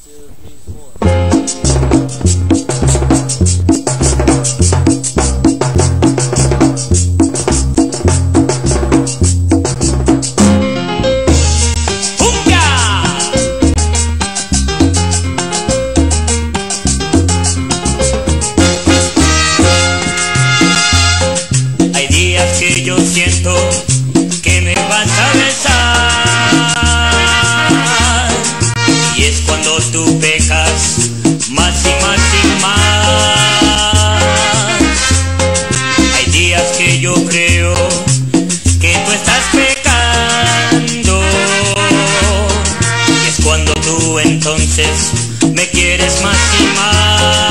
Yo siento que me vas a besar, y es cuando tú pecas más y más y más. Hay días que yo creo que tú estás pecando, y es cuando tú entonces me quieres más y más.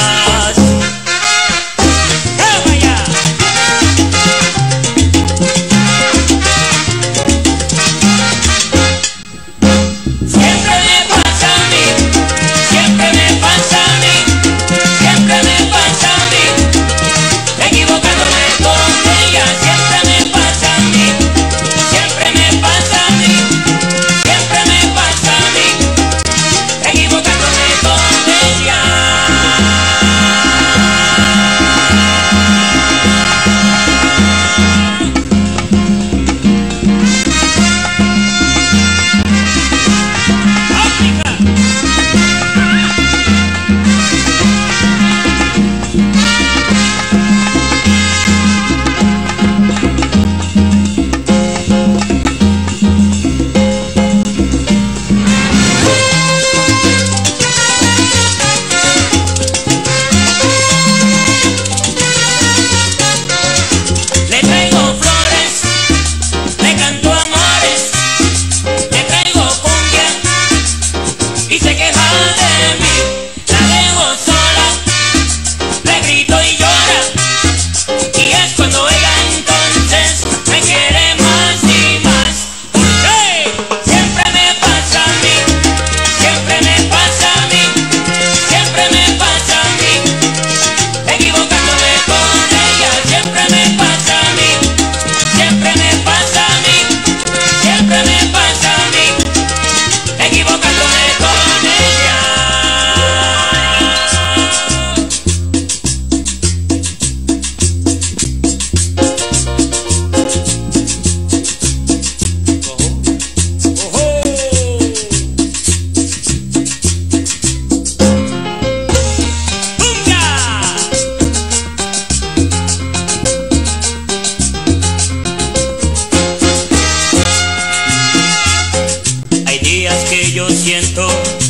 Yo siento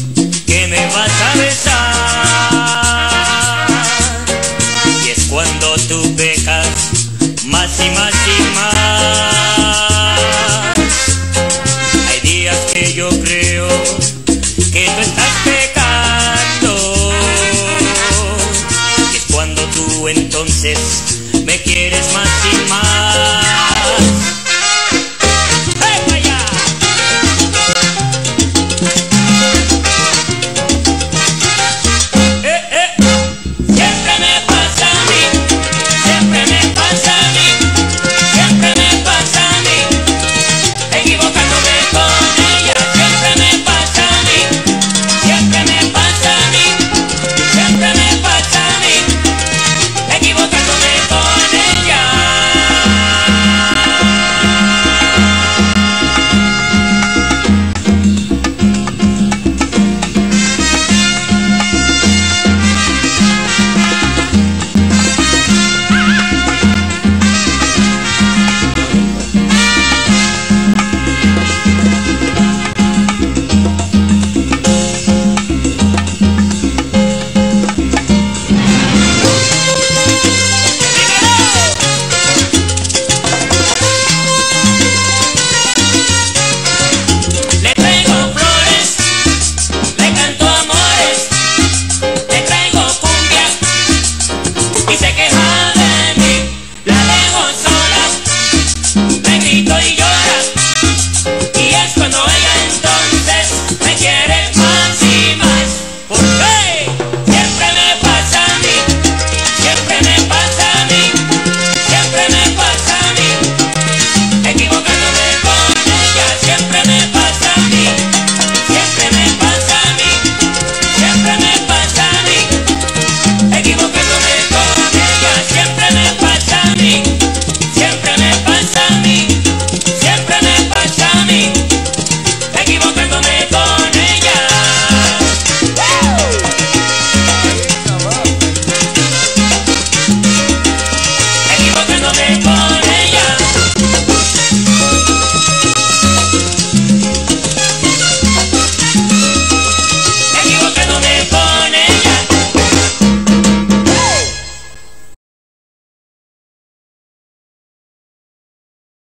que me vas a besar, y es cuando tú pecas más y más y más. Hay días que yo creo que tú estás pecando, y es cuando tú entonces